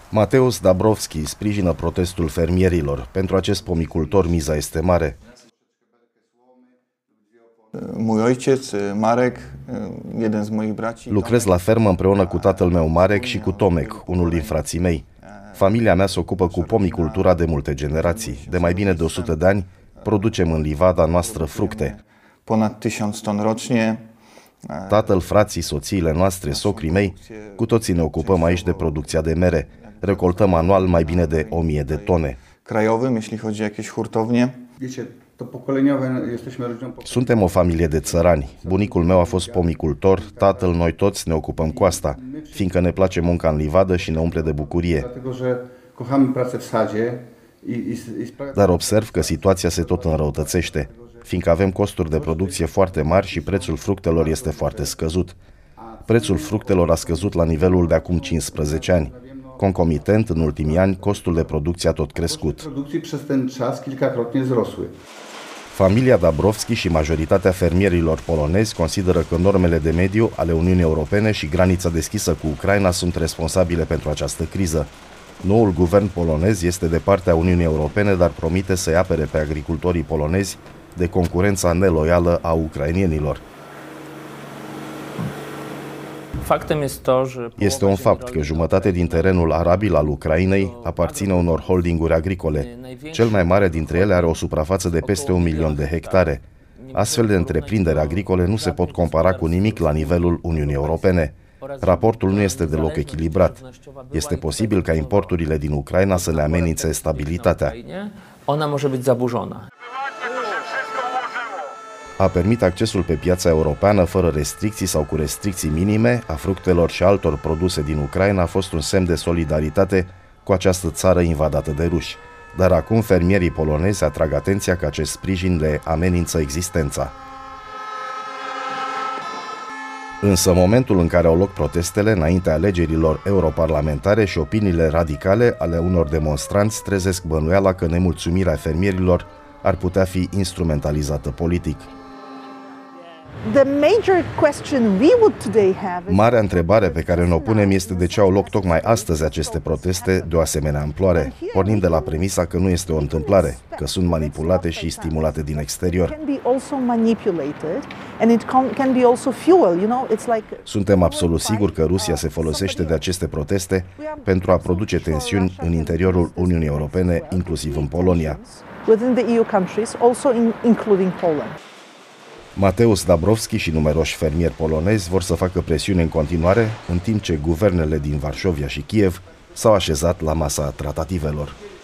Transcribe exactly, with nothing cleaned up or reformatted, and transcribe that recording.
Mateusz Dabrowski sprijină protestul fermierilor. Pentru acest pomicultor miza este mare. Mój ojciec, Marek, jeden z moich braci. Lucrez la fermă împreună cu tatăl meu Marek și cu Tomek, unul din frații mei. Familia mea se ocupă cu pomicultura de multe generații. De mai bine de o sută de ani producem în livada noastră fructe. Ponad tysiąc ton rocznie. Tatăl, frații, soțiile noastre, socrii mei, cu toții ne ocupăm aici de producția de mere. Recoltăm anual mai bine de o mie de tone. Krajowym, jeśli chodzi o jakieś hurtownie. Suntem o familie de țărani. Bunicul meu a fost pomicultor, tatăl, noi toți ne ocupăm cu asta, fiindcă ne place munca în livadă și ne umple de bucurie. Dar observ că situația se tot înrăutățește, fiindcă avem costuri de producție foarte mari și prețul fructelor este foarte scăzut. Prețul fructelor a scăzut la nivelul de acum cincisprezece ani. Concomitent, în ultimii ani, costul de producție a tot crescut. Familia Dabrowski și majoritatea fermierilor polonezi consideră că normele de mediu ale Uniunii Europene și granița deschisă cu Ucraina sunt responsabile pentru această criză. Noul guvern polonez este de partea Uniunii Europene, dar promite să-i apere pe agricultorii polonezi de concurența neloială a ucrainienilor. Este un fapt că jumătate din terenul arabil al Ucrainei aparține unor holdinguri agricole. Cel mai mare dintre ele are o suprafață de peste un milion de hectare. Astfel de întreprinderi agricole nu se pot compara cu nimic la nivelul Uniunii Europene. Raportul nu este deloc echilibrat. Este posibil ca importurile din Ucraina să le amenințe stabilitatea. A permite accesul pe piața europeană fără restricții sau cu restricții minime a fructelor și altor produse din Ucraina a fost un semn de solidaritate cu această țară invadată de ruși. Dar acum fermierii polonezi atrag atenția că acest sprijin le amenință existența. Însă momentul în care au loc protestele înaintea alegerilor europarlamentare și opiniile radicale ale unor demonstranți trezesc bănuiala că nemulțumirea fermierilor ar putea fi instrumentalizată politic. Marea întrebare pe care ne-o punem este de ce au loc tocmai astăzi aceste proteste de o asemenea amploare. Pornim de la premisa că nu este o întâmplare, că sunt manipulate și stimulate din exterior. Suntem absolut siguri că Rusia se folosește de aceste proteste pentru a produce tensiuni în interiorul Uniunii Europene, inclusiv în Polonia. Mateusz Dabrowski și numeroși fermieri polonezi vor să facă presiune în continuare, în timp ce guvernele din Varșovia și Kiev s-au așezat la masa tratativelor.